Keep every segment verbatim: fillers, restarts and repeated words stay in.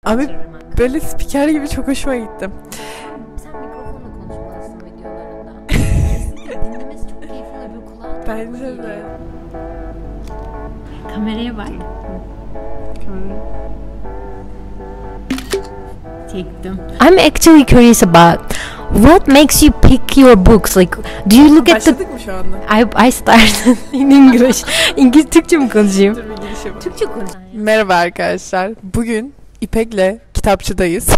Abi kaçırırım. böyle spiker gibi çok hoşuma gitti. Sen mikrofonla konuşmalısın videolarında. Kesinlikle dinlemesi çok keyifli oluyor. Kulağa Bence de. Kameraya bak. Çektim. I'm actually curious about what makes you pick your books. Like, do you look at the... Başladık mı şu anda? I, I started in English. İngiliz Türkçe mi konuşayım? Dur bir giriş yapalım. Türkçe konuş. Merhaba arkadaşlar. Bugün İpek'le kitapçıdayız.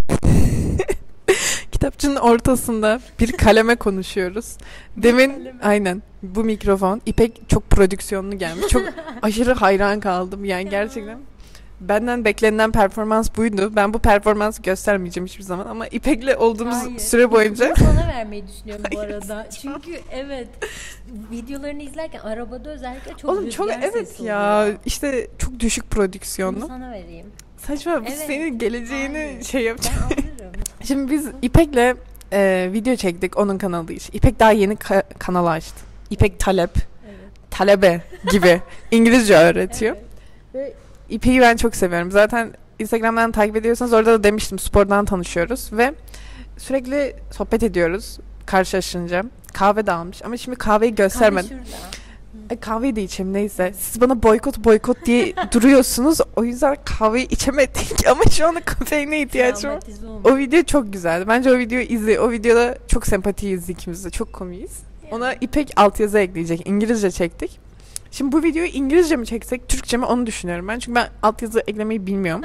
Kitapçının ortasında bir kaleme konuşuyoruz. Demin aynen bu mikrofon İpek çok prodüksiyonlu gelmiş. Çok aşırı hayran kaldım. Yani gerçekten benden beklenen performans buydu. Ben bu performansı göstermeyeceğim hiçbir zaman ama İpek'le olduğumuz Hayır. süre boyunca Bunu sana vermeyi düşünüyorum bu arada. Çünkü evet, videolarını izlerken arabada özellikle çok oğlum rüzgar çok evet sesi ya oluyor. işte çok düşük Bunu prodüksiyonlu. sana vereyim. Saçma biz Evet. senin geleceğini Hayır. şey yapacağız. Ben alırım. Şimdi biz İpek'le e, video çektik onun kanalı için. İpek daha yeni ka- kanalı açtı. İpek Talep, Evet. Talebe gibi İngilizce öğretiyor. Evet. Ve İpek'i ben çok seviyorum. Zaten Instagram'dan takip ediyorsanız orada da demiştim spordan tanışıyoruz ve sürekli sohbet ediyoruz karşılaşınca. Kahve de almış ama şimdi kahveyi göstermedim. Kahve şurada. Ay, kahveyi de içeyim neyse. Siz bana boykot boykot diye duruyorsunuz. O yüzden kahveyi içemedik ama şu anda kafeine ihtiyacım var. Travmatize olmuş. O video çok güzeldi. Bence o videoyu izle. O videoda çok sempatiyiz ikimiz de. Çok komiyiz. Ona İpek altyazı ekleyecek. İngilizce çektik. Şimdi bu videoyu İngilizce mi çeksek, Türkçe mi onu düşünüyorum ben. Çünkü ben altyazı eklemeyi bilmiyorum.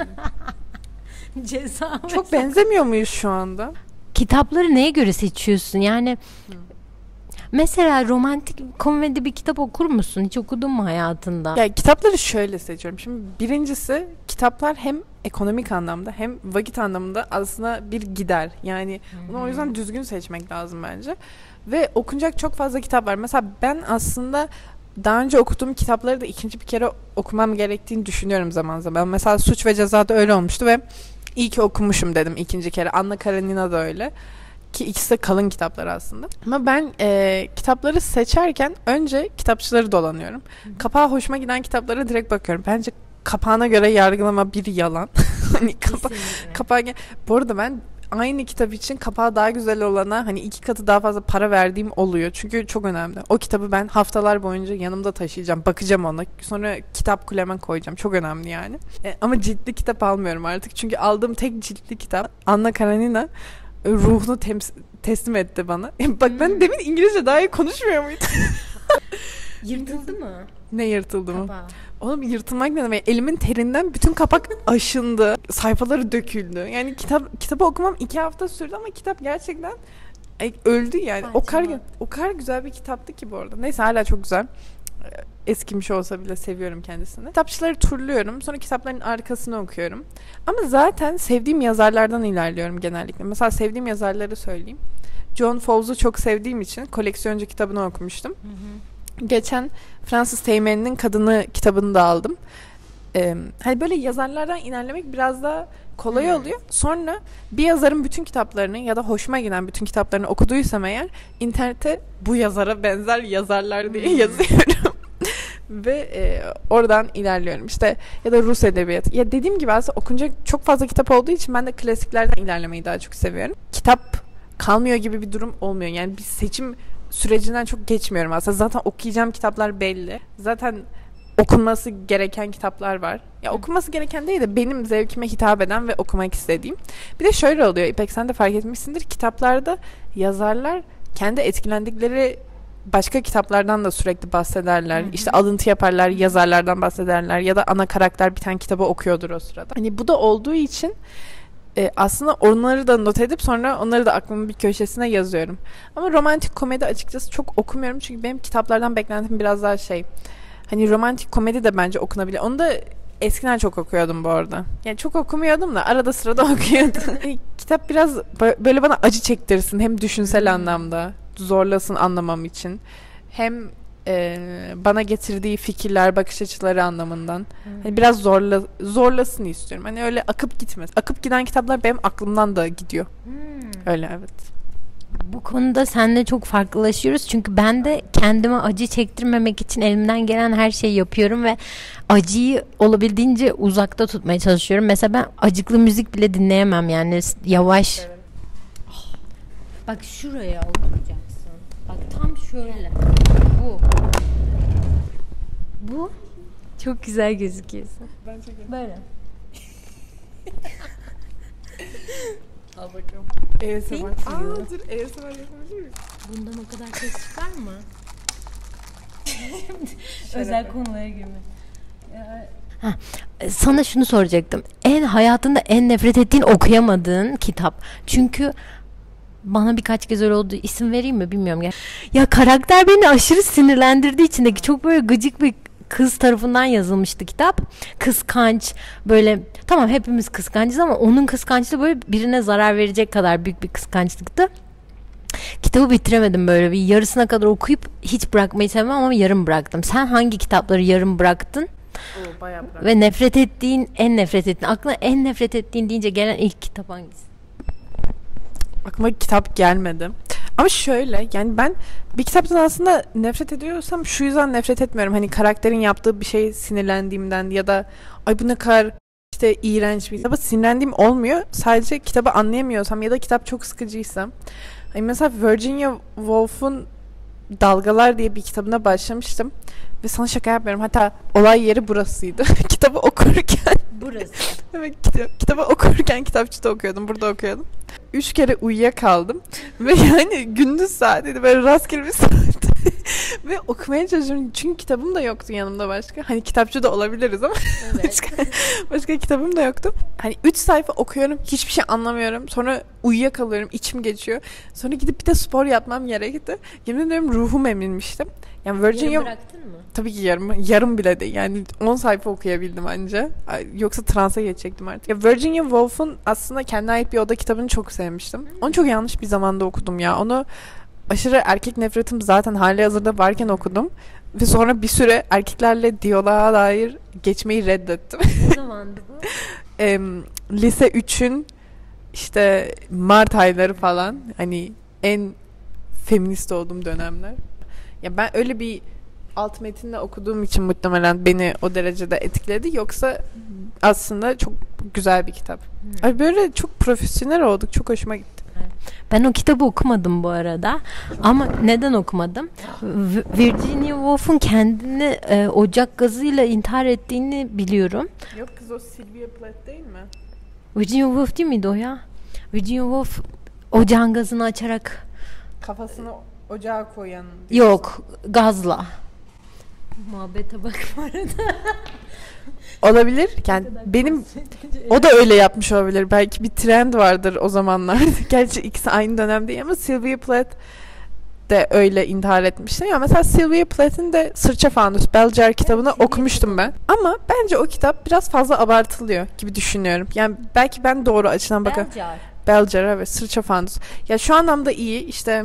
Ceza. Çok benzemiyor muyuz şu anda? Kitapları neye göre seçiyorsun? Yani mesela romantik komedi bir kitap okur musun? Hiç okudun mu hayatında? Ya kitapları şöyle seçiyorum. Şimdi birincisi kitaplar hem ekonomik anlamda hem vakit anlamında aslında bir gider. Yani bunu o yüzden düzgün seçmek lazım bence. Ve okunacak çok fazla kitap var. Mesela ben aslında daha önce okuduğum kitapları da ikinci bir kere okumam gerektiğini düşünüyorum zaman zaman. Mesela Suç ve Ceza'da öyle olmuştu ve iyi ki okumuşum dedim ikinci kere. Anna Karenina da öyle. Ki ikisi de kalın kitaplar aslında. Ama ben e, kitapları seçerken önce kitapçıları dolanıyorum. Kapağı hoşuma giden kitaplara direkt bakıyorum. Bence kapağına göre yargılama bir yalan. Hani kapa kapağı bu arada ben aynı kitap için kapağı daha güzel olana hani iki katı daha fazla para verdiğim oluyor. Çünkü çok önemli. O kitabı ben haftalar boyunca yanımda taşıyacağım. Bakacağım ona. Sonra kitap kuleme koyacağım. Çok önemli yani. E, ama ciltli kitap almıyorum artık. Çünkü aldığım tek ciltli kitap Anna Karenina ruhunu tems- teslim etti bana. Bak ben demin İngilizce daha iyi konuşmuyor muydum? Yırtıldı mı? Ne yırtıldı mı? Kapağı. Oğlum yırtılmak ne demek? Elimin terinden bütün kapak aşındı. Sayfaları döküldü. Yani kitap kitabı okumam iki hafta sürdü ama kitap gerçekten ay, öldü yani. O kadar, o kadar güzel bir kitaptı ki bu arada. Neyse hala çok güzel. Eskimiş olsa bile seviyorum kendisini. Kitapçıları turluyorum. Sonra kitapların arkasını okuyorum. Ama zaten sevdiğim yazarlardan ilerliyorum genellikle. Mesela sevdiğim yazarları söyleyeyim. John Fowles'u çok sevdiğim için koleksiyoncu kitabını okumuştum. Hı hı. Geçen Francis Teğmen'in Kadını kitabını da aldım. Ee, hani böyle yazarlardan ilerlemek biraz daha kolay hmm. oluyor. Sonra bir yazarın bütün kitaplarını ya da hoşuma giden bütün kitaplarını okuduysam eğer internete bu yazara benzer yazarlar diye hmm. yazıyorum. Ve e, oradan ilerliyorum. İşte ya da Rus edebiyatı. Ya dediğim gibi aslında okunacak çok fazla kitap olduğu için ben de klasiklerden ilerlemeyi daha çok seviyorum. Kitap kalmıyor gibi bir durum olmuyor. Yani bir seçim sürecinden çok geçmiyorum aslında. Zaten okuyacağım kitaplar belli. Zaten okunması gereken kitaplar var. Ya okunması gereken değil de benim zevkime hitap eden ve okumak istediğim. Bir de şöyle oluyor İpek, sen de fark etmişsindir. Kitaplarda yazarlar kendi etkilendikleri başka kitaplardan da sürekli bahsederler. Hı hı. İşte alıntı yaparlar, yazarlardan bahsederler ya da ana karakter bir tane kitabı okuyordur o sırada. Hani bu da olduğu için e, aslında onları da not edip sonra onları da aklımın bir köşesine yazıyorum. Ama romantik komedi açıkçası çok okumuyorum çünkü benim kitaplardan beklentim biraz daha şey. Hani romantik komedi de bence okunabilir. Onu da eskiden çok okuyordum bu arada. Yani çok okumuyordum da arada sırada okuyordum. Kitap biraz böyle bana acı çektirsin. Hem düşünsel anlamda zorlasın anlamam için. Hem e, bana getirdiği fikirler, bakış açıları anlamından. Hani biraz zorla, zorlasın istiyorum. Hani öyle akıp gitmez. Akıp giden kitaplar benim aklımdan da gidiyor. Hmm. Öyle evet. Bu konuda seninle çok farklılaşıyoruz. Çünkü ben de kendime acı çektirmemek için elimden gelen her şeyi yapıyorum ve acıyı olabildiğince uzakta tutmaya çalışıyorum. Mesela ben acıklı müzik bile dinleyemem yani yavaş. Evet. Bak şuraya oturacaksın. Bak tam şöyle. Bu. Bu. Çok güzel gözüküyorsun. Ben çekeyim. Böyle. Al bakalım. A S M R. Aa dur A S M R yapabilir miyim? Bundan o kadar ses çıkar mı? Özel konulara girme. Ha, sana şunu soracaktım. En hayatında en nefret ettiğin, okuyamadığın kitap. Çünkü bana birkaç kez öyle oldu. İsim vereyim mi bilmiyorum. Ya, ya karakter beni aşırı sinirlendirdiği içindeki çok böyle gıcık bir kız tarafından yazılmıştı kitap. Kıskanç, böyle tamam hepimiz kıskancız ama onun kıskançlığı böyle birine zarar verecek kadar büyük bir kıskançlıktı. Kitabı bitiremedim, böyle bir yarısına kadar okuyup hiç bırakmayı sevmem ama yarım bıraktım. Sen hangi kitapları yarım bıraktın? Oo, bayağı bıraktım. Ve nefret ettiğin, en nefret ettiğin, aklına en nefret ettiğin deyince gelen ilk kitap hangisi? Aklıma kitap gelmedi. Ama şöyle, yani ben bir kitaptan aslında nefret ediyorsam şu yüzden nefret etmiyorum. Hani karakterin yaptığı bir şey sinirlendiğimden ya da ay bu ne kadar işte iğrenç bir kitaba sinirlendiğim olmuyor. Sadece kitabı anlayamıyorsam ya da kitap çok sıkıcıysa. Hani mesela Virginia Woolf'un Dalgalar diye bir kitabına başlamıştım. Ve sana şaka yapmıyorum. Hatta olay yeri burasıydı. Kitabı okurken. Burası. Evet, kitap, kitabı okurken kitapçıda okuyordum. Burada okuyordum. Üç kere uyuyakaldım. Ve yani gündüz saatiydi. Böyle rastgele bir saat. Ve okumaya çalışıyorum. Çünkü kitabım da yoktu yanımda başka. Hani kitapçıda olabiliriz ama. Evet. başka, başka kitabım da yoktu. Hani üç sayfa okuyorum. Hiçbir şey anlamıyorum. Sonra uyuyakalıyorum. İçim geçiyor. Sonra gidip bir de spor yapmam gerekti. Yemin ediyorum ruhum emilmiştim. Yani Virginia... Yarım bıraktın mı? Tabii ki yarım. Yarım bile değil. Yani on sayfa okuyabildim anca. Yoksa transa geçecektim artık. Ya Virginia Woolf'un aslında kendine ait bir oda kitabını çok sevmiştim. Onu çok yanlış bir zamanda okudum ya. Onu aşırı erkek nefretim zaten hali hazırda varken okudum. Ve sonra bir süre erkeklerle diyaloğa dair geçmeyi reddettim. Ne zamandı bu? e, lise üçün işte Mart ayları falan. Hani en feminist olduğum dönemler. Ya ben öyle bir alt metinle okuduğum için muhtemelen beni o derecede etkiledi. Yoksa aslında çok güzel bir kitap. Hmm. Ay böyle çok profesyonel olduk. Çok hoşuma gitti. Ben o kitabı okumadım bu arada. Ama neden okumadım? Virginia Woolf'un kendini e, ocak gazıyla intihar ettiğini biliyorum. Yok kız, o Sylvia Plath değil mi? Virginia Woolf değil miydi o ya? Virginia Woolf ocağın gazını açarak kafasını ocağa koyan. Yok, gazla. Muhabbete bak bu arada. Olabilir. Yani benim o da öyle yapmış olabilir. Belki bir trend vardır o zamanlar. Gerçi ikisi aynı dönem değil ama Sylvia Plath de öyle intihar etmişti. Ya mesela Sylvia Plath'in de Sırça Fanus Belcer kitabını evet, okumuştum ben. Ama bence o kitap biraz fazla abartılıyor gibi düşünüyorum. Yani belki ben doğru açıdan bakıyorum. Belcer. Belcer evet, Sırça Fanus. Ya şu anlamda iyi işte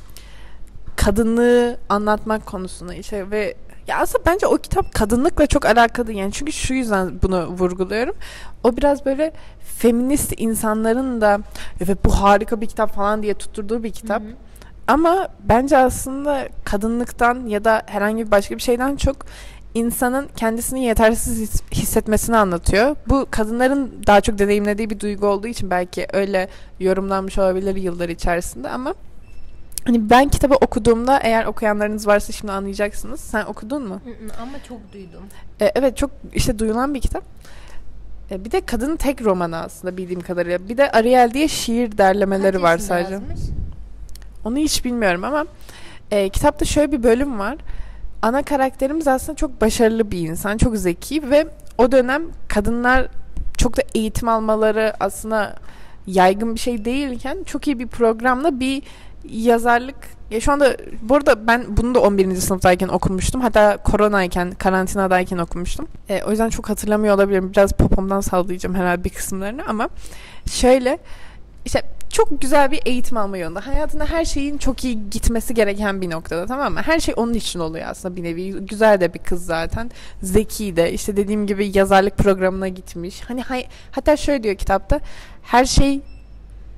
kadınlığı anlatmak konusunda işte ve ya aslında bence o kitap kadınlıkla çok alakalı yani, çünkü şu yüzden bunu vurguluyorum. O biraz böyle feminist insanların da evet bu harika bir kitap falan diye tutturduğu bir kitap. Hı hı. Ama bence aslında kadınlıktan ya da herhangi bir başka bir şeyden çok insanın kendisini yetersiz hissetmesini anlatıyor. Bu kadınların daha çok deneyimlediği bir duygu olduğu için belki öyle yorumlanmış olabilir yıllar içerisinde ama hani ben kitabı okuduğumda, eğer okuyanlarınız varsa şimdi anlayacaksınız. Sen okudun mu? Ama çok duydum. Ee, evet, çok işte duyulan bir kitap. Ee, bir de kadının tek romanı aslında bildiğim kadarıyla. Bir de Ariel diye şiir derlemeleri Kaç var sadece. Yazmış? Onu hiç bilmiyorum ama e, kitapta şöyle bir bölüm var. Ana karakterimiz aslında çok başarılı bir insan, çok zeki ve o dönem kadınlar çok da eğitim almaları aslında yaygın bir şey değilken çok iyi bir programla bir yazarlık. Ya şu anda bu arada ben bunu da on birinci sınıftayken okumuştum. Hatta koronayken, karantinadayken okumuştum. E, o yüzden çok hatırlamıyor olabilirim. Biraz popomdan sallayacağım herhalde bir kısımlarını ama şöyle işte çok güzel bir eğitim alma yolunda. Hayatında her şeyin çok iyi gitmesi gereken bir noktada, tamam mı? Her şey onun için oluyor aslında bir nevi. Güzel de bir kız zaten. Zeki de. İşte dediğim gibi yazarlık programına gitmiş. Hani hay- hatta şöyle diyor kitapta. Her şey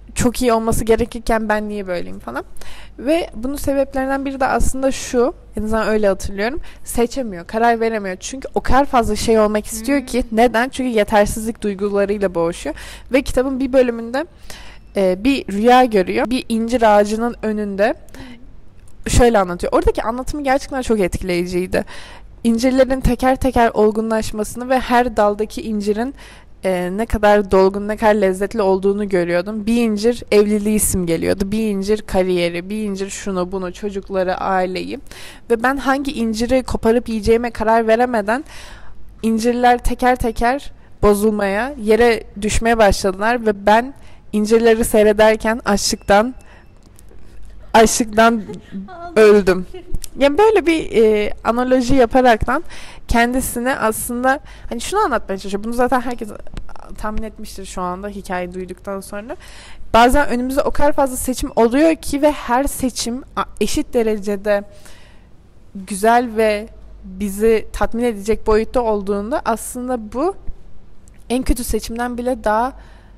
çok iyi olması gerekirken ben niye böyleyim falan. Ve bunun sebeplerinden biri de aslında şu, en azından öyle hatırlıyorum. Seçemiyor, karar veremiyor. Çünkü o kadar fazla şey olmak istiyor hmm. ki. Neden? Çünkü yetersizlik duygularıyla boğuşuyor. Ve kitabın bir bölümünde e, bir rüya görüyor. Bir incir ağacının önünde şöyle anlatıyor. Oradaki anlatımı gerçekten çok etkileyiciydi. İncirlerin teker teker olgunlaşmasını ve her daldaki incirin Ee, ne kadar dolgun, ne kadar lezzetli olduğunu görüyordum. Bir incir evliliği simgeliyordu. Bir incir kariyeri, bir incir şunu bunu, çocukları, aileyi. Ve ben hangi inciri koparıp yiyeceğime karar veremeden incirler teker teker bozulmaya, yere düşmeye başladılar ve ben incirleri seyrederken açlıktan açlıktan öldüm. Yani böyle bir e, analoji yaparaktan kendisine aslında hani şunu anlatmaya çalışıyor. Bunu zaten herkes tahmin etmiştir şu anda hikayeyi duyduktan sonra. Bazen önümüzde o kadar fazla seçim oluyor ki ve her seçim eşit derecede güzel ve bizi tatmin edecek boyutta olduğunda aslında bu en kötü seçimden bile daha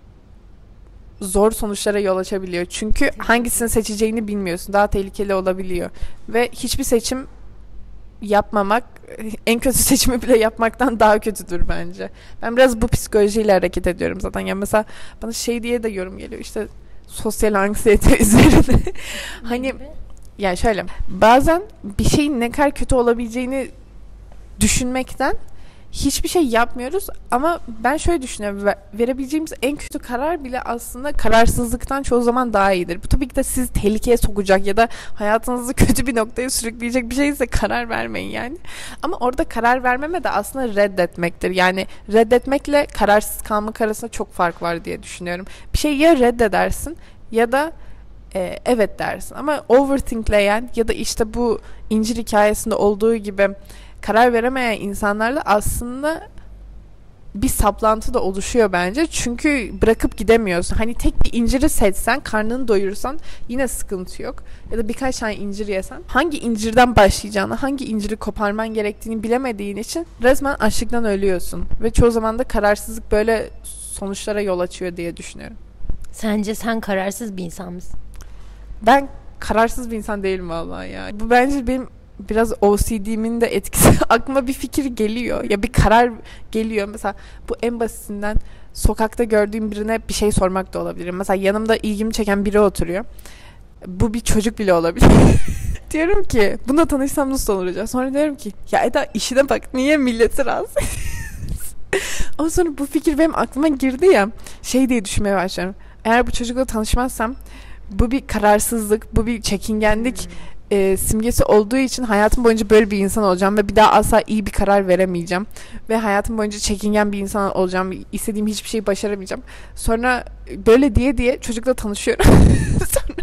zor sonuçlara yol açabiliyor. Çünkü hangisini seçeceğini bilmiyorsun. Daha tehlikeli olabiliyor. Ve hiçbir seçim yapmamak en kötü seçimi bile yapmaktan daha kötüdür bence. Ben biraz bu psikolojiyle hareket ediyorum zaten. Yani mesela bana şey diye de yorum geliyor. İşte sosyal anksiyete üzerine. Hani yani şöyle bazen bir şeyin ne kadar kötü olabileceğini düşünmekten hiçbir şey yapmıyoruz ama ben şöyle düşünüyorum. Verebileceğimiz en kötü karar bile aslında kararsızlıktan çoğu zaman daha iyidir. Bu tabii ki de sizi tehlikeye sokacak ya da hayatınızı kötü bir noktaya sürükleyecek bir şeyse karar vermeyin yani. Ama orada karar vermeme de aslında reddetmektir. Yani reddetmekle kararsız kalmak arasında çok fark var diye düşünüyorum. Bir şeyi ya reddedersin ya da e, evet dersin. Ama overthinkleyen ya da işte bu incir hikayesinde olduğu gibi karar veremeyen insanlarla aslında bir saplantı da oluşuyor bence. Çünkü bırakıp gidemiyorsun. Hani tek bir inciri seçsen, karnını doyursan yine sıkıntı yok. Ya da birkaç tane incir yesen hangi incirden başlayacağını, hangi inciri koparman gerektiğini bilemediğin için resmen açlıktan ölüyorsun. Ve çoğu zaman da kararsızlık böyle sonuçlara yol açıyor diye düşünüyorum. Sence sen kararsız bir insan mısın? Ben kararsız bir insan değilim vallahi ya. Bu bence benim biraz O C D'min de etkisi. Aklıma bir fikir geliyor ya bir karar geliyor. Mesela bu en basitinden sokakta gördüğüm birine bir şey sormak da olabilir. Mesela yanımda ilgimi çeken biri oturuyor. Bu bir çocuk bile olabilir. Diyorum ki bununla tanışsam nasıl olur acaba? Sonra diyorum ki ya Eda işine bak niye milleti rahatsız. Ama sonra bu fikir benim aklıma girdi ya şey diye düşünmeye başlıyorum. Eğer bu çocukla tanışmazsam bu bir kararsızlık, bu bir çekingenlik hmm. E, simgesi olduğu için hayatım boyunca böyle bir insan olacağım ve bir daha asla iyi bir karar veremeyeceğim ve hayatım boyunca çekingen bir insan olacağım, istediğim hiçbir şeyi başaramayacağım. Sonra böyle diye diye çocukla tanışıyorum. Sonra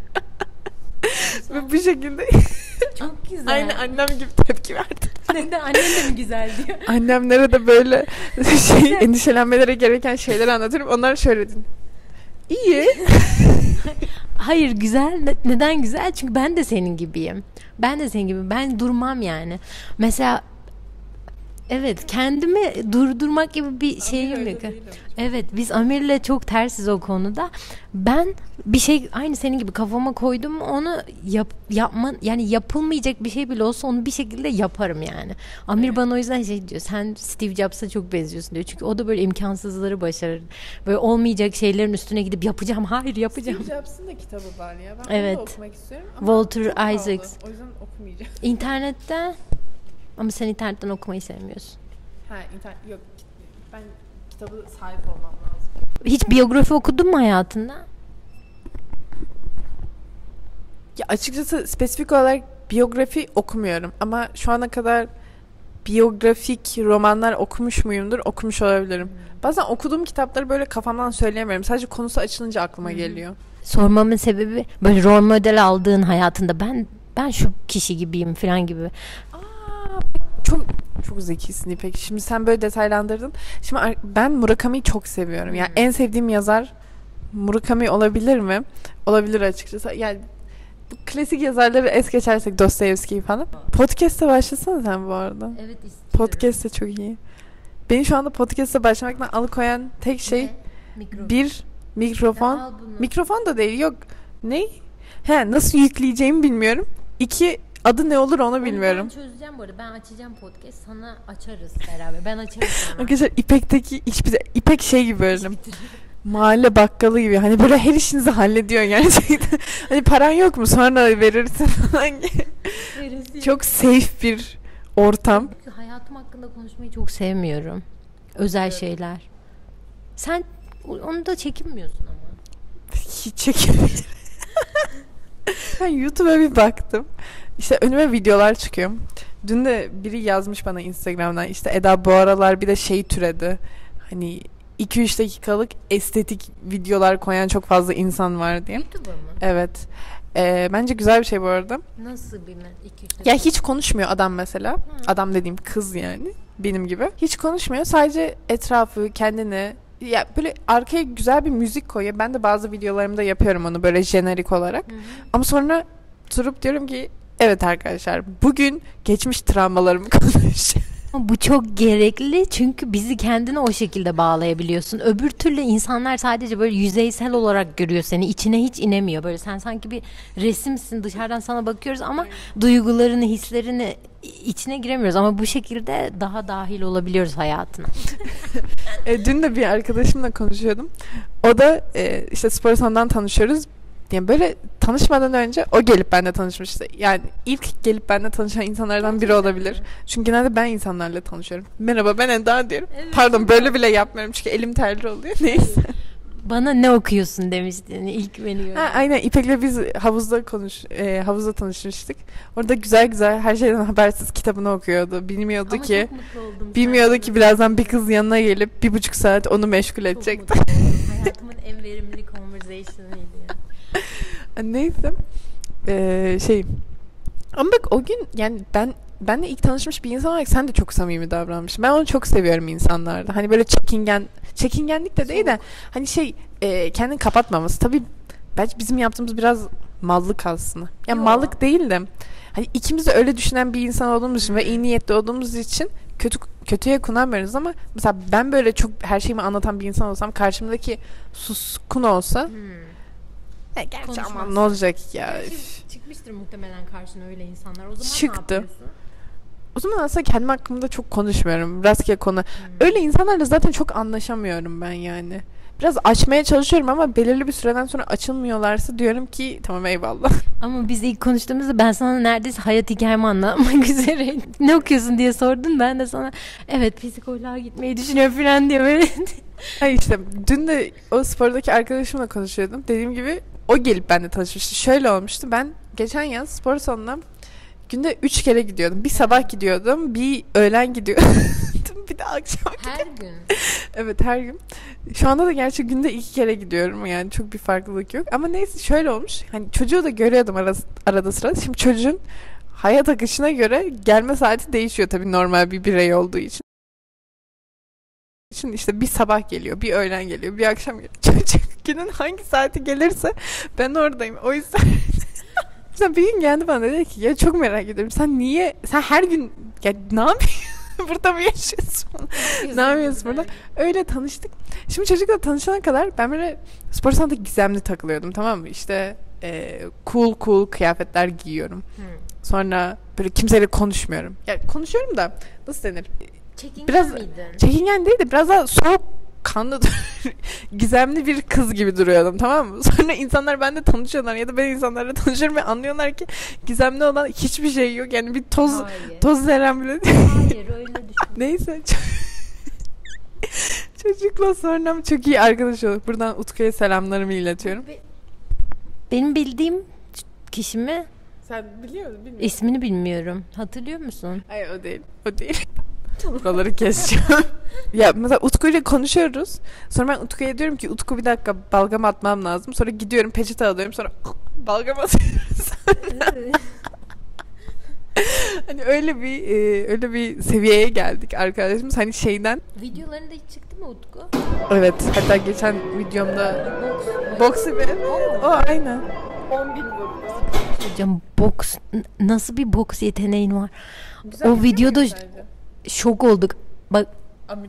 ve bu şekilde çok güzel. Aynı annem gibi tepki verdi. Neden? Annem de mi güzel diyor? Annemlere de böyle şey endişelenmelere gereken şeyleri anlatıyorum. Onlar şöyle diyor. İyi. Hayır güzel. Ne- neden güzel? Çünkü ben de senin gibiyim. Ben de senin gibi. Ben durmam yani. Mesela evet kendimi durdurmak gibi bir şeyim yok. Evet biz Amir'le çok tersiz o konuda. Ben bir şey aynı senin gibi kafama koydum onu yap, yapma yani yapılmayacak bir şey bile olsa onu bir şekilde yaparım yani. Amir evet. Bana o yüzden şey diyor sen Steve Jobs'a çok benziyorsun diyor. Çünkü o da böyle imkansızları başarır. Böyle olmayacak şeylerin üstüne gidip yapacağım. Hayır yapacağım. Steve Jobs'ın da kitabı var ya. Ben evet. onu da okumak istiyorum. Ama Walter Isaacs. O yüzden okumayacağım. İnternette ama sen internetten okumayı sevmiyorsun. Ha internet yok. Ben kitabı sahip olmam lazım. Hiç biyografi okudun mu hayatında? Ya açıkçası spesifik olarak biyografi okumuyorum ama şu ana kadar biyografik romanlar okumuş muyumdur? Okumuş olabilirim. Hmm. Bazen okuduğum kitapları böyle kafamdan söyleyemiyorum. Sadece konusu açılınca aklıma hmm. geliyor. Sormamın sebebi böyle rol model aldığın hayatında ben ben şu kişi gibiyim falan gibi. Aa, çok çok zekisin İpek. Şimdi sen böyle detaylandırdın. Şimdi ben Murakami'yi çok seviyorum. Hmm. Yani en sevdiğim yazar Murakami olabilir mi? Olabilir açıkçası. Yani bu klasik yazarları es geçersek Dostoyevski falan. Podcast'e başlasana sen bu arada. Evet istiyorum. Podcast de çok iyi. Beni şu anda podcast'e başlamaktan alıkoyan tek şey bir Mikrofon. Al bunu. Mikrofon da değil, yok. Ne? He, nasıl yükleyeceğimi bilmiyorum. İki, adı ne olur onu bilmiyorum. Ben çözeceğim bu arada. Ben açacağım podcast. Sana açarız beraber. Ben açarım sana. Arkadaşlar İpek'teki hiçbir İpek şey gibi böyle. Mahalle bakkalı gibi. Hani böyle her işinizi hallediyor gerçekten. Hani paran yok mu? Sonra verirsin falan gibi. Çok safe bir ortam. Çünkü hayatım hakkında konuşmayı çok sevmiyorum. Özel evet. şeyler. Sen onu da çekinmiyorsun ama. Hiç çekinmiyorum. Ben YouTube'a bir baktım. İşte önüme videolar çıkıyor. Dün de biri yazmış bana Instagram'dan. İşte Eda bu aralar bir de şey türedi. Hani iki üç dakikalık estetik videolar koyan çok fazla insan var diye. YouTube'a mı? Evet. Ee, bence güzel bir şey bu arada. Nasıl bir iki üç dakika? Ya hiç konuşmuyor adam mesela. Hı. Adam dediğim kız yani. Benim gibi. Hiç konuşmuyor. Sadece etrafı, kendini, ya böyle arkaya güzel bir müzik koyuyor. Ben de bazı videolarımda yapıyorum onu böyle jenerik olarak. Hı hı. Ama sonra durup diyorum ki evet arkadaşlar bugün geçmiş travmalarımı konuşacağım. Bu çok gerekli çünkü bizi kendine o şekilde bağlayabiliyorsun. Öbür türlü insanlar sadece böyle yüzeysel olarak görüyor seni. İçine hiç inemiyor. Böyle sen sanki bir resimsin, dışarıdan sana bakıyoruz ama duygularını, hislerini içine giremiyoruz. Ama bu şekilde daha dahil olabiliyoruz hayatına. e, dün de bir arkadaşımla konuşuyordum. O da e, işte spor salonundan tanışıyoruz. Yani böyle tanışmadan önce o gelip benimle tanışmıştı. Yani ilk gelip benimle tanışan insanlardan biri olabilir. Çünkü genelde ben insanlarla tanışıyorum. Merhaba ben Eda diyorum. Evet. Pardon böyle bile yapmıyorum çünkü elim terli oluyor. Neyse. Bana ne okuyorsun demiştin ilk beni gördüm. Aynen İpek'le biz havuzda konuş e, havuzda tanışmıştık. Orada güzel güzel her şeyden habersiz kitabını okuyordu. Bilmiyordu ama ki bilmiyordu ki birazdan bir kız yanına gelip bir buçuk saat onu meşgul edecekti. Hayatımın en verimli conversation'ıydı ya. Neyse ee, şey ama bak o gün yani ben benle ilk tanışmış bir insan olarak sen de çok samimi davranmışsın. Ben onu çok seviyorum insanlarda. Hani böyle çekingen çekingenlik de değil de hani şey e, kendini kapatmaması. Tabii belki bizim yaptığımız biraz mallık aslında. Yani Yo. mallık değil de hani ikimiz de öyle düşünen bir insan olduğumuz için ve iyi niyetli olduğumuz için kötü kötüye kullanmıyoruz ama mesela ben böyle çok her şeyimi anlatan bir insan olsam karşımdaki suskun olsa hmm. E, gerçi ama ne olacak ya? Çık, çıkmıştır muhtemelen karşına öyle insanlar. O zaman çıktı. Ne yapıyorsun? O zaman aslında kendim hakkımda çok konuşmuyorum. Rastgele konu. Hmm. Öyle insanlarla zaten çok anlaşamıyorum ben yani. Biraz açmaya çalışıyorum ama belirli bir süreden sonra açılmıyorlarsa diyorum ki tamam eyvallah. Ama biz ilk konuştuğumuzda ben sana neredeyse hayat hikayemi anlatmak üzere ne okuyorsun diye sordun. Ben de sana evet psikoloğa gitmeyi düşünüyorum falan diye böyle. Hayır işte dün de o spordaki arkadaşımla konuşuyordum. Dediğim gibi o gelip benimle tanışmıştı. Şöyle olmuştu. Ben geçen yaz spor salonuna günde üç kere gidiyordum. Bir sabah gidiyordum. Bir öğlen gidiyordum. Bir de akşam her gidiyordum. gün. Evet her gün. Şu anda da gerçi günde iki kere gidiyorum. Yani çok bir farklılık yok. Ama neyse şöyle olmuş. Hani çocuğu da görüyordum arada, arada sırada. Şimdi çocuğun hayat akışına göre gelme saati değişiyor tabii normal bir birey olduğu için. için işte bir sabah geliyor, bir öğlen geliyor, bir akşam geliyor. Çocuk günün hangi saati gelirse ben oradayım. O yüzden mesela bir gün geldi bana dedi ki ya çok merak ediyorum. Sen niye, sen her gün ya ne yapıyorsun? Burada mı yaşıyorsun? Ne yapıyorsun burada? Öyle tanıştık. Şimdi çocukla tanışana kadar ben böyle spor salonunda gizemli takılıyordum, tamam mı? İşte e, cool cool kıyafetler giyiyorum. Hmm. Sonra böyle kimseyle konuşmuyorum. Ya konuşuyorum da nasıl denir? Çekingen biraz miydin? Çekingen değil de biraz daha soğuk kanlı gizemli bir kız gibi duruyordum, tamam mı? Sonra insanlar benimle tanışıyorlar ya da ben insanlarla tanışıyorum ve anlıyorlar ki gizemli olan hiçbir şey yok. Yani bir toz Hayır. toz zerren bile değil. Hayır öyle düşün. Neyse. Çocukla sonra çok iyi arkadaş olduk. Buradan Utku'ya selamlarımı iletiyorum. Benim bildiğim kişi mi? Sen biliyor musun? Bilmiyorum. İsmini bilmiyorum. Hatırlıyor musun? Hayır o değil. O değil. Buraları keseceğim. Ya mesela Utku ile konuşuyoruz. Sonra ben Utku'ya diyorum ki Utku bir dakika balgam atmam lazım. Sonra gidiyorum peçete alıyorum. Sonra balgam atıyoruz. Hani öyle bir e, öyle bir seviyeye geldik arkadaşımız. Hani şeyden. Videolarında hiç çıktı mı Utku? Evet. Hatta geçen videomda boks gibi. O aynen. on bin vurdu. Hocam boks nasıl bir boks yeteneğin var? Güzel o videoda şok olduk. Bak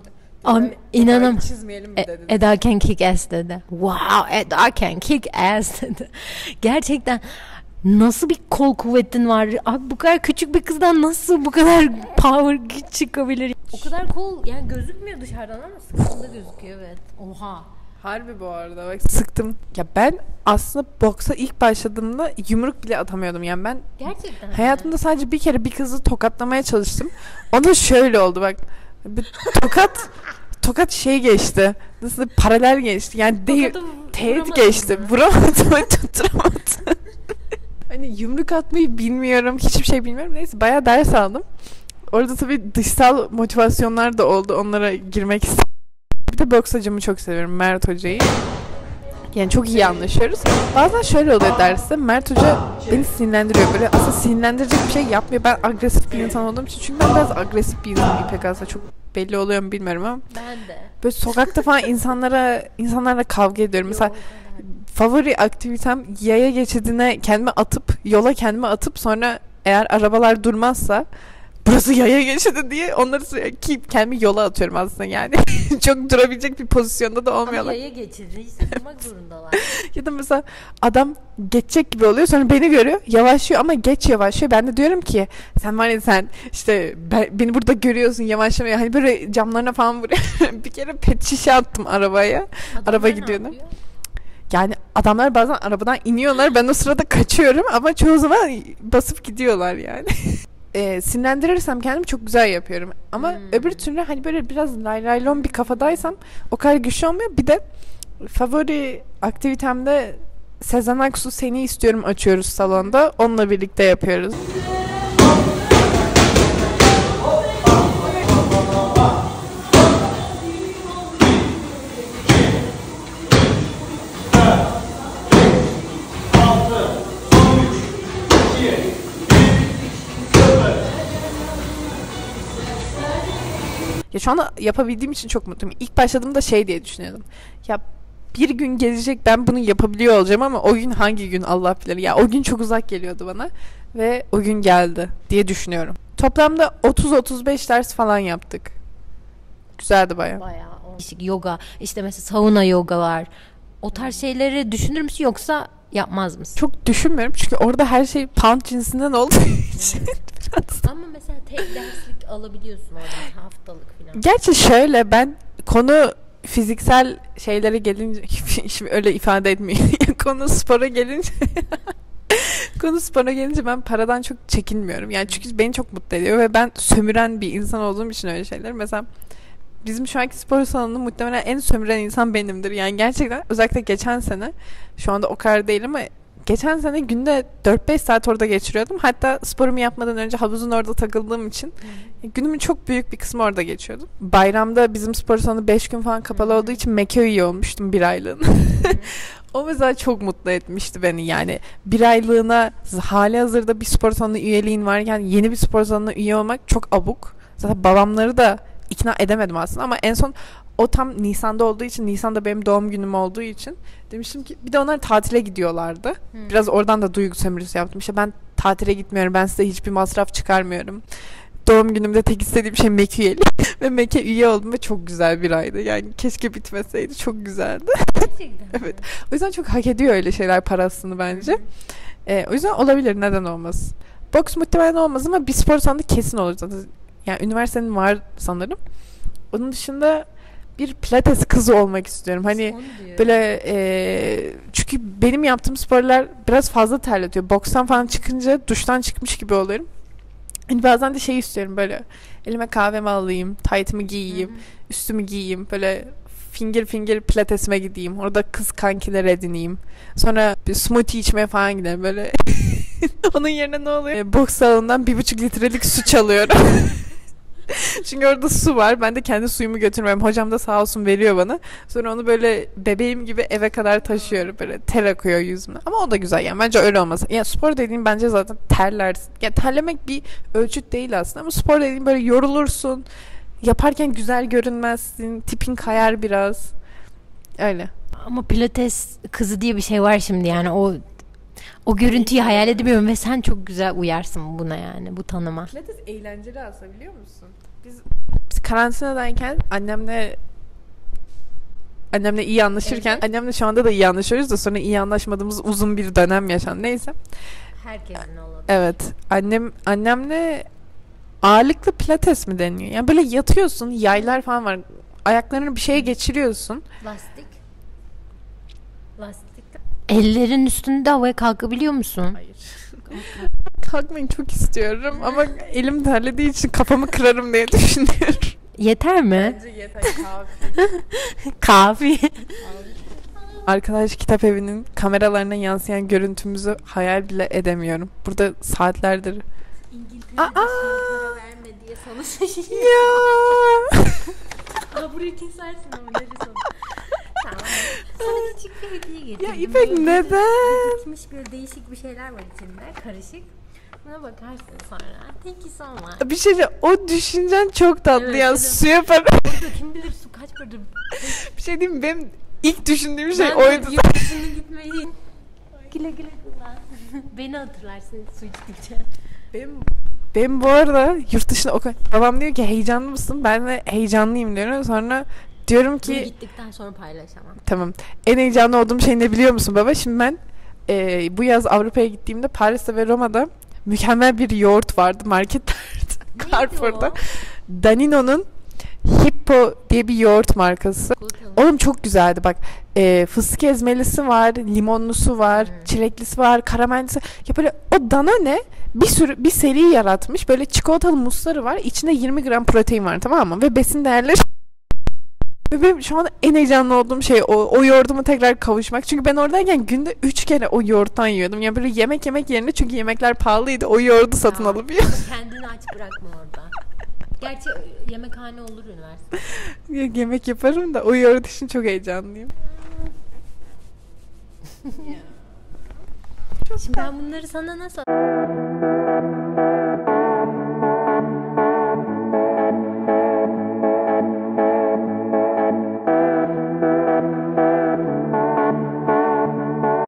Am inanam. Çizmeyelim mi E, dedin? Eda can kick ass dedi. Wow, Eda can kick ass dedi. Gerçekten nasıl bir kol kuvvetin var? Abi bu kadar küçük bir kızdan nasıl bu kadar power güç çıkabilir? O kadar kol yani gözükmüyor dışarıdan ama sırtında gözüküyor, evet. Oha. Harbi bu arada bak sıktım. Ya ben aslında boksa ilk başladığımda yumruk bile atamıyordum. Yani ben Gerçekten. hayatımda sadece bir kere bir kızı tokatlamaya çalıştım. O da şöyle oldu bak. Bir tokat tokat şey geçti. Nasıl paralel geçti. Yani değil, teğet geçti. mı? Vuramadım, tutturamadım. Hani yumruk atmayı bilmiyorum. Hiçbir şey bilmiyorum. Neyse bayağı ders aldım. Orada tabii dışsal motivasyonlar da oldu. Onlara girmek istedim. Bir de boks hocamı çok seviyorum. Mert hocayı. Yani çok iyi anlaşıyoruz. Bazen şöyle oluyor derste. Mert hoca beni sinirlendiriyor. Böyle aslında sinirlendirecek bir şey yapmıyor. Ben agresif bir insan olduğum için. Çünkü ben biraz agresif bir insanım İpek aslında. Çok belli oluyor mu bilmiyorum ama. Ben de. Böyle sokakta falan insanlara insanlarla kavga ediyorum. Mesela favori aktivitem yaya geçidine kendimi atıp yola kendimi atıp sonra eğer arabalar durmazsa burası yaya geçidi diye onları sürekli kendimi yola atıyorum aslında yani. Çok durabilecek bir pozisyonda da olmuyorlar. Ama yaya geçidiyse durmak zorundalar. Ya da mesela adam geçecek gibi oluyor sonra beni görüyor yavaşlıyor ama geç yavaşlıyor. Ben de diyorum ki sen var ya sen işte ben, beni burada görüyorsun yavaşlamıyor. Hani böyle camlarına falan vuruyor. Bir kere pet şişe attım arabaya. Adamlar Araba ne gidiyordu. yapıyor? Yani adamlar bazen arabadan iniyorlar. Ben o sırada kaçıyorum ama çoğu zaman basıp gidiyorlar yani. e, sinirlendirirsem kendimi çok güzel yapıyorum. Ama Hmm. öbür türlü hani böyle biraz lay lay lon bir kafadaysam o kadar güçlü olmuyor. Bir de favori aktivitemde Sezen Aksu Seni İstiyorum açıyoruz salonda. Onunla birlikte yapıyoruz. Ya şu anda yapabildiğim için çok mutluyum. İlk başladığımda şey diye düşünüyordum. Ya bir gün gelecek ben bunu yapabiliyor olacağım ama o gün hangi gün Allah bilir. Ya o gün çok uzak geliyordu bana ve o gün geldi diye düşünüyorum. Toplamda otuz otuz beş ders falan yaptık. Güzeldi bayağı. Bayağı. İşte yoga, işte mesela sauna yoga var. O tarz şeyleri düşünür müsün yoksa yapmaz mısın? Çok düşünmüyorum çünkü orada her şey pound cinsinden olduğu için biraz. Ama mesela tek derslik alabiliyorsun orada haftalık falan. Gerçi şöyle ben konu fiziksel şeylere gelince şimdi öyle ifade etmeyeyim. Konu spora gelince konu spora gelince ben paradan çok çekinmiyorum. Yani çünkü beni çok mutlu ediyor ve ben sömüren bir insan olduğum için öyle şeyler. Mesela bizim şu anki spor salonunda muhtemelen en sömüren insan benimdir. Yani gerçekten özellikle geçen sene şu anda o kadar değil ama geçen sene günde dört beş saat orada geçiriyordum. Hatta sporumu yapmadan önce havuzun orada takıldığım için hmm. günümün çok büyük bir kısmı orada geçiyordum. Bayramda bizim spor salonu beş gün falan kapalı hmm. olduğu için Meke üye olmuştum bir aylığına. Hmm. O mesela çok mutlu etmişti beni. Yani bir aylığına hali hazırda bir spor salonu üyeliğin varken yeni bir spor salonuna üye olmak çok abuk. Zaten babamları da ikna edemedim aslında ama en son o tam Nisan'da olduğu için, Nisan'da benim doğum günüm olduğu için demiştim ki bir de onlar tatile gidiyorlardı. Hmm. Biraz oradan da duygu sömürüsü yaptım. İşte ben tatile gitmiyorum. Ben size hiçbir masraf çıkarmıyorum. Doğum günümde tek istediğim şey Meke üyeliği. Ve Meke üye oldum ve çok güzel bir aydı. Yani keşke bitmeseydi. Çok güzeldi. Gerçekten. Evet. O yüzden çok hak ediyor öyle şeyler parasını bence. Hmm. Ee, o yüzden olabilir. Neden olmaz? Boks muhtemelen olmaz ama bir spor salonu kesin olur zaten. Yani üniversitenin var sanırım. Onun dışında bir pilates kızı olmak istiyorum. Hani böyle e, çünkü benim yaptığım sporlar biraz fazla terletiyor. Bokstan falan çıkınca duştan çıkmış gibi oluyorum. Hani bazen de şey istiyorum böyle elime kahvemi alayım, taytımı giyeyim, hı hı. üstümü giyeyim, böyle finger finger pilatesime gideyim. Orada kız kankiler edineyim. Sonra bir smoothie içmeye falan gidelim böyle. Onun yerine ne oluyor? E, boks salonundan bir buçuk litrelik su çalıyorum. Çünkü orada su var. Ben de kendi suyumu götürmüyorum. Hocam da sağ olsun veriyor bana. Sonra onu böyle bebeğim gibi eve kadar taşıyorum. Böyle ter akıyor yüzüme. Ama o da güzel yani. Bence öyle olmasın. Yani spor dediğim bence zaten terlersin. Yani terlemek bir ölçüt değil aslında. Ama spor dediğim böyle yorulursun. Yaparken güzel görünmezsin. Tipin kayar biraz. Öyle. Ama pilates kızı diye bir şey var şimdi yani o o görüntüyü hayal edemiyorum ve sen çok güzel uyarsın buna yani bu tanıma. Pilates eğlenceli aslında biliyor musun? Biz, biz karantinadayken annemle annemle iyi anlaşırken Evet. annemle şu anda da iyi anlaşıyoruz da sonra iyi anlaşmadığımız uzun bir dönem yaşandı. Neyse. Herkesin olur. Evet. Annem annemle ağırlıklı pilates mi deniyor? Yani böyle yatıyorsun, yaylar falan var. Ayaklarını bir şeye geçiriyorsun. Lastik. Lastik. Ellerin üstünde havaya kalkabiliyor musun? Hayır. Kalkmayı çok istiyorum ama elim terlediği için kafamı kırarım diye düşünüyorum. Yeter mi? Bence yeter, kafi. Kafi. Arkadaş kitap evinin kameralarına yansıyan görüntümüzü hayal bile edemiyorum. Burada saatlerdir. İngiltere'de Aa! para verme diye sana şaşırıyor. Ya. Aa, burayı kesersin ama neresi o? Tamam. Sana küçük bir hediye getirdim. Ya İpek Böyle neden? Dikmiş böyle değişik bir şeyler var içinde. Karışık. Buna bakarsın sonra. Thank you so much. Bir şey diyeceğim, o düşüncen çok tatlı Evet, ya. evet. Suya para. Burada kim bilir su kaç paradır. Bir şey diyeyim mi? Benim ilk düşündüğüm şey Ben oydu. de yurt dışına gitmeyi. Güle güle kullan. Beni hatırlarsın su içtikçe. Benim, benim bu arada yurt dışına o kadar... Babam diyor ki heyecanlı mısın? Ben de heyecanlıyım diyorum. Sonra diyorum Bunu ki gittikten sonra paylaşamam. tamam. En heyecanlı olduğum şey ne biliyor musun baba? Şimdi ben e, bu yaz Avrupa'ya gittiğimde Paris'te ve Roma'da mükemmel bir yoğurt vardı marketlerde. Carrefour'da. Danino'nun Hippo diye bir yoğurt markası. Oğlum çok güzeldi bak. E, fıstık ezmelisi var, limonlusu var, Hmm. çileklisi var, karamellisi. Ya böyle o Danone bir sürü bir seri yaratmış. Böyle çikolatalı musları var. İçinde yirmi gram protein var, tamam mı? Ve besin değerleri ve benim şu an en heyecanlı olduğum şey o, o yoğurduma tekrar kavuşmak. Çünkü ben oradayken günde üç kere o yoğurttan yiyordum. Yani böyle yemek yemek yerine, çünkü yemekler pahalıydı, o yoğurdu satın Ya, alıp yiyordum. ama kendini aç bırakma orada. Gerçi yemekhane olur üniversite. Yemek yaparım da o yoğurt için çok heyecanlıyım. Şimdi ben bunları sana nasıl